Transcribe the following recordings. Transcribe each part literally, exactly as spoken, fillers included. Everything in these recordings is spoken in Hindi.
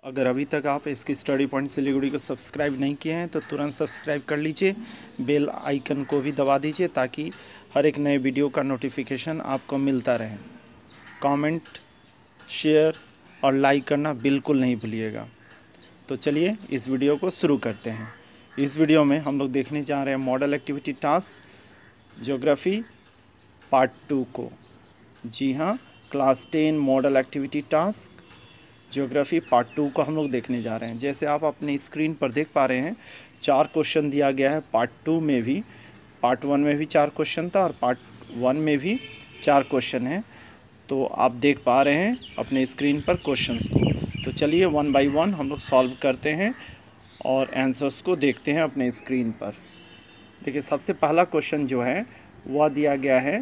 अगर अभी तक आप इसकी स्टडी पॉइंट सिलीगुड़ी को सब्सक्राइब नहीं किए हैं तो तुरंत सब्सक्राइब कर लीजिए, बेल आइकन को भी दबा दीजिए ताकि हर एक नए वीडियो का नोटिफिकेशन आपको मिलता रहे। कमेंट, शेयर और लाइक करना बिल्कुल नहीं भूलिएगा। तो चलिए इस वीडियो को शुरू करते हैं। इस वीडियो में हम लोग देखने जा रहे हैं model activity task geography part two को। जी हाँ, class ten model activity task geography part two को हम लोग देखने जा रहे हैं। जैसे आप अपनी स्क्रीन पर देख पा रहे हैं, चार क्वेश्चन दिया गया है। पार्ट टू में भी, पार्ट वन में भी चार क्वेश्चन था और पार्ट वन में भी चार क्वेश्चन है। तो आप देख पा रहे हैं अपने स्क्रीन पर क्वेश्चंस को। तो चलिए वन बाय वन हम लोग सॉल्व करते हैं और आंसर्स को देखते हैं अपने स्क्रीन पर। देखिए, सबसे पहला क्वेश्चन जो है वह दिया गया है,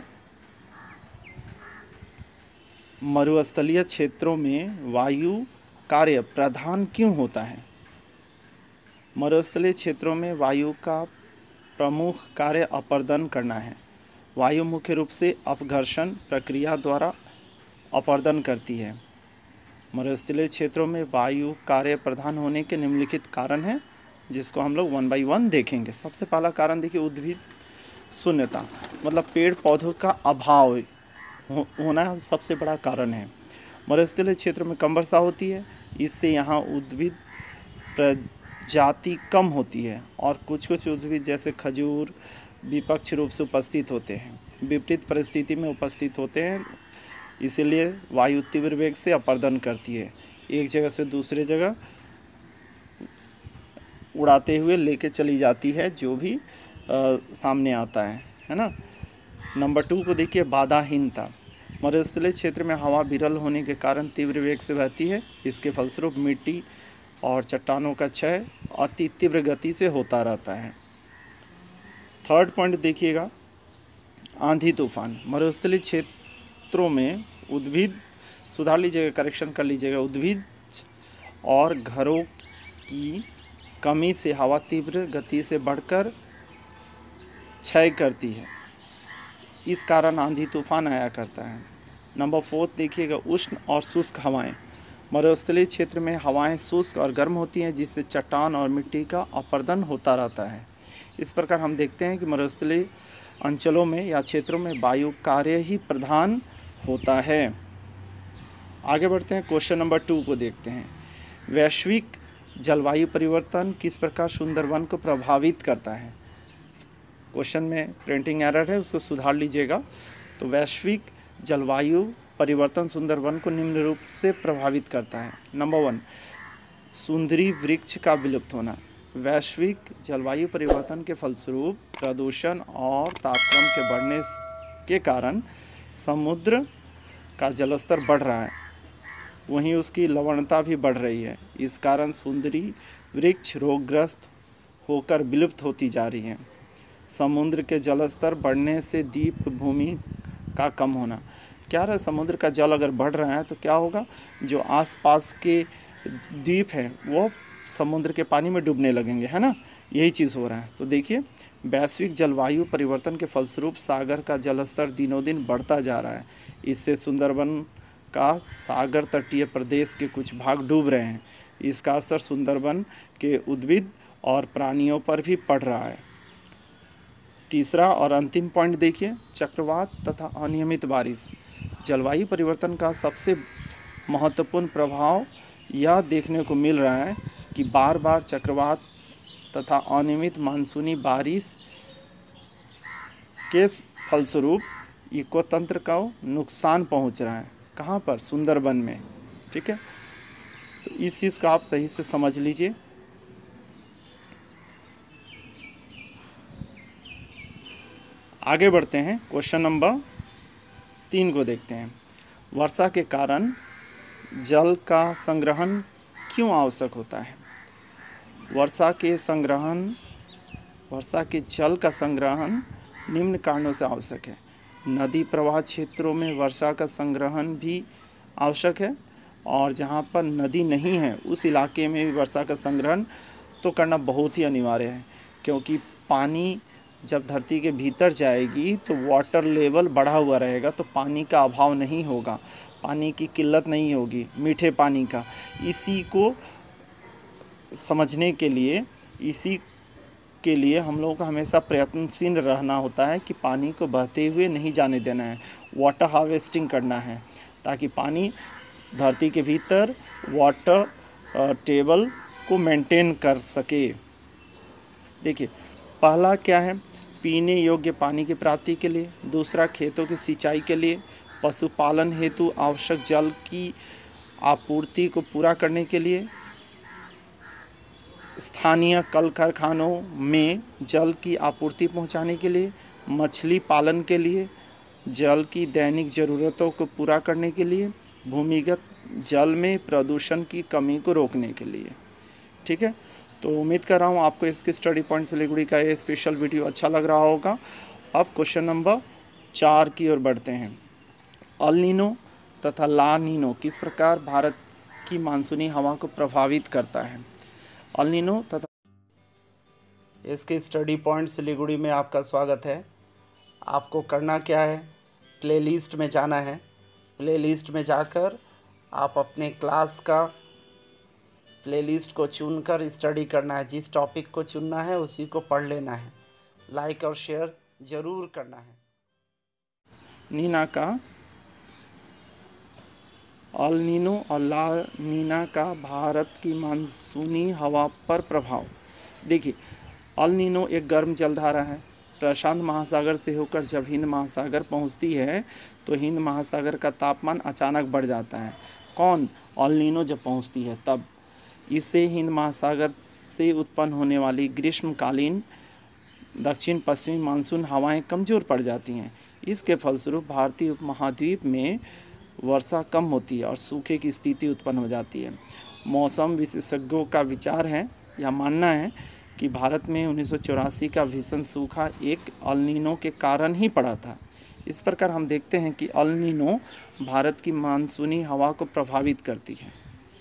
मरुस्थलीय क्षेत्रों में वायु कार्य प्रधान क्यों होता है? मरुस्थलीय क्षेत्रों में वायु का प्रमुख कार्य अपर्दन करना है। वायु मुख्य रूप से अपघर्षण प्रक्रिया द्वारा अपर्दन करती है। मरुस्थलीय क्षेत्रों में वायु कार्य प्रधान होने के निम्नलिखित कारण हैं, जिसको हम लोग वन बाय वन देखेंगे। सबसे पहला कारण देखिए, उद्भिद शून्यता, मतलब पेड़ पौधों का अभाव होना सबसे बड़ा कारण है। मरुस्थलीय क्षेत्र में कम वर्षा होती है, इससे यहाँ उद्भिद प्रजाति कम होती है और कुछ कुछ उद्भिद जैसे खजूर विपक्ष रूप से उपस्थित होते हैं, विपरीत परिस्थिति में उपस्थित होते हैं। इसीलिए वायु तीव्र वेग से अपर्दन करती है, एक जगह से दूसरे जगह उड़ाते हुए लेके चली जाती है जो भी आ, सामने आता है है ना। नंबर टू को देखिए, बाधाहीनता। मरुस्थलीय क्षेत्र में हवा विरल होने के कारण तीव्र वेग से बहती है। इसके फलस्वरूप मिट्टी और चट्टानों का क्षय अति तीव्र गति से होता रहता है। थर्ड पॉइंट देखिएगा, आंधी तूफान। मरुस्थलीय क्षेत्रों में उद्भिद, सुधार लीजिएगा, करेक्शन कर लीजिएगा, उद्भिद और घरों की कमी से हवा तीव्र गति से बढ़कर क्षय करती है, इस कारण आंधी तूफान आया करता है। नंबर फोर्थ देखिएगा, उष्ण और शुष्क हवाएं। मरुस्थलीय क्षेत्र में हवाएं शुष्क और गर्म होती हैं, जिससे चट्टान और मिट्टी का अपर्दन होता रहता है। इस प्रकार हम देखते हैं कि मरुस्थलीय अंचलों में या क्षेत्रों में वायु कार्य ही प्रधान होता है। आगे बढ़ते हैं, क्वेश्चन नंबर टू को देखते हैं। वैश्विक जलवायु परिवर्तन किस प्रकार सुंदरवन को प्रभावित करता है? क्वेश्चन में प्रिंटिंग एरर है, उसको सुधार लीजिएगा। तो वैश्विक जलवायु परिवर्तन सुंदरवन को निम्न रूप से प्रभावित करता है। नंबर वन, सुंदरी वृक्ष का विलुप्त होना। वैश्विक जलवायु परिवर्तन के फलस्वरूप प्रदूषण और तापक्रम के बढ़ने के कारण समुद्र का जलस्तर बढ़ रहा है, वहीं उसकी लवणता भी बढ़ रही है। इस कारण सुंदरी वृक्ष रोगग्रस्त होकर विलुप्त होती जा रही हैं। समुद्र के जलस्तर बढ़ने से द्वीप भूमि का कम होना। क्या रहा, समुद्र का जल अगर बढ़ रहा है तो क्या होगा, जो आसपास के द्वीप हैं वो समुद्र के पानी में डूबने लगेंगे, है ना। यही चीज़ हो रहा है। तो देखिए, वैश्विक जलवायु परिवर्तन के फलस्वरूप सागर का जलस्तर दिनों दिन बढ़ता जा रहा है। इससे सुंदरवन का सागर तटीय प्रदेश के कुछ भाग डूब रहे हैं। इसका असर सुंदरवन के उद्भिद और प्राणियों पर भी पड़ रहा है। तीसरा और अंतिम पॉइंट देखिए, चक्रवात तथा अनियमित बारिश। जलवायु परिवर्तन का सबसे महत्वपूर्ण प्रभाव यह देखने को मिल रहा है कि बार बार चक्रवात तथा अनियमित मानसूनी बारिश के फलस्वरूप इकोतंत्र का नुकसान पहुंच रहा है। कहाँ पर? सुंदरवन में। ठीक है, तो इस चीज़ को आप सही से समझ लीजिए। आगे बढ़ते हैं, क्वेश्चन नंबर तीन को देखते हैं। वर्षा के कारण जल का संग्रहण क्यों आवश्यक होता है? वर्षा के संग्रहण वर्षा के जल का संग्रहण निम्न कारणों से आवश्यक है। नदी प्रवाह क्षेत्रों में वर्षा का संग्रहण भी आवश्यक है, और जहाँ पर नदी नहीं है उस इलाके में भी वर्षा का संग्रहण तो करना बहुत ही अनिवार्य है, क्योंकि पानी जब धरती के भीतर जाएगी तो वाटर लेवल बढ़ा हुआ रहेगा, तो पानी का अभाव नहीं होगा। पानी की किल्लत नहीं होगी, मीठे पानी का। इसी को समझने के लिए इसी के लिए हम लोगों को हमेशा प्रयत्नशील रहना होता है कि पानी को बहते हुए नहीं जाने देना है, वाटर हार्वेस्टिंग करना है, ताकि पानी धरती के भीतर वाटर टेबल को मेंटेन कर सके। देखिए, पहला क्या है, पीने योग्य पानी की प्राप्ति के लिए। दूसरा, खेतों की सिंचाई के लिए। पशुपालन हेतु आवश्यक जल की आपूर्ति को पूरा करने के लिए। स्थानीय कल कारखानों में जल की आपूर्ति पहुंचाने के लिए। मछली पालन के लिए। जल की दैनिक ज़रूरतों को पूरा करने के लिए। भूमिगत जल में प्रदूषण की कमी को रोकने के लिए। ठीक है, तो उम्मीद कर रहा हूँ आपको इसके स्टडी पॉइंट सिलीगुड़ी का ये स्पेशल वीडियो अच्छा लग रहा होगा। अब क्वेश्चन नंबर चार की ओर बढ़ते हैं। अल नीनो तथा ला नीनो किस प्रकार भारत की मानसूनी हवा को प्रभावित करता है? अल नीनो तथा इसके स्टडी पॉइंट सिलीगुड़ी में आपका स्वागत है। आपको करना क्या है, प्लेलिस्ट में जाना है। प्लेलिस्ट में जाकर आप अपने क्लास का प्लेलिस्ट को चुनकर स्टडी करना है। जिस टॉपिक को चुनना है उसी को पढ़ लेना है। लाइक और शेयर ज़रूर करना है। नीना का अल नीनो और ला नीना का भारत की मानसूनी हवा पर प्रभाव। देखिए, अल नीनो एक गर्म जलधारा है। प्रशांत महासागर से होकर जब हिंद महासागर पहुंचती है तो हिंद महासागर का तापमान अचानक बढ़ जाता है। कौन? अल नीनो जब पहुंचती है तब। इससे हिंद महासागर से उत्पन्न होने वाली ग्रीष्मकालीन दक्षिण पश्चिमी मानसून हवाएं कमज़ोर पड़ जाती हैं। इसके फलस्वरूप भारतीय उपमहाद्वीप में वर्षा कम होती है और सूखे की स्थिति उत्पन्न हो जाती है। मौसम विशेषज्ञों का विचार है, यह मानना है कि भारत में उन्नीस सौ चौरासी का भीषण सूखा एक अल नीनो के कारण ही पड़ा था। इस प्रकार हम देखते हैं कि अल नीनो भारत की मानसूनी हवा को प्रभावित करती है।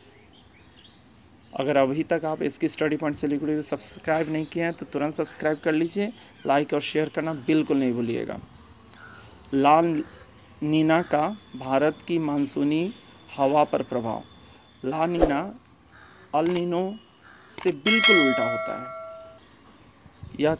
अगर अभी तक आप इसकी स्टडी पॉइंट सिलीगुड़ी को सब्सक्राइब नहीं किए हैं तो तुरंत सब्सक्राइब कर लीजिए। लाइक और शेयर करना बिल्कुल नहीं भूलिएगा। ला नीना का भारत की मानसूनी हवा पर प्रभाव। ला नीना अल नीनो से बिल्कुल उल्टा होता है। यह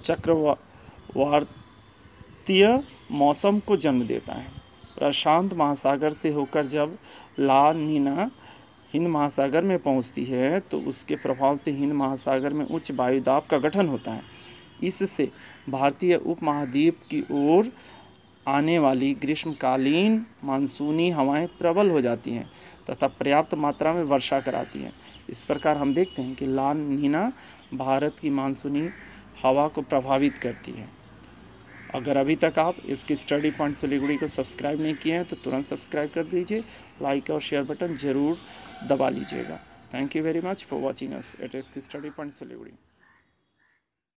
चक्रवातीय मौसम को जन्म देता है। प्रशांत महासागर से होकर जब ला नीना हिंद महासागर में पहुंचती है तो उसके प्रभाव से हिंद महासागर में उच्च वायुदाब का गठन होता है। इससे भारतीय उपमहाद्वीप की ओर आने वाली ग्रीष्मकालीन मानसूनी हवाएं प्रबल हो जाती हैं तथा पर्याप्त मात्रा में वर्षा कराती हैं। इस प्रकार हम देखते हैं कि ला नीना भारत की मानसूनी हवा को प्रभावित करती है। अगर अभी तक आप इसकी स्टडी पॉइंट सिलीगुड़ी को सब्सक्राइब नहीं किए हैं तो तुरंत सब्सक्राइब कर दीजिए। लाइक और शेयर बटन ज़रूर दबा लीजिएगा। Thank you very much for watching us at इसकी स्टडी पॉइंट सिलीगुड़ी।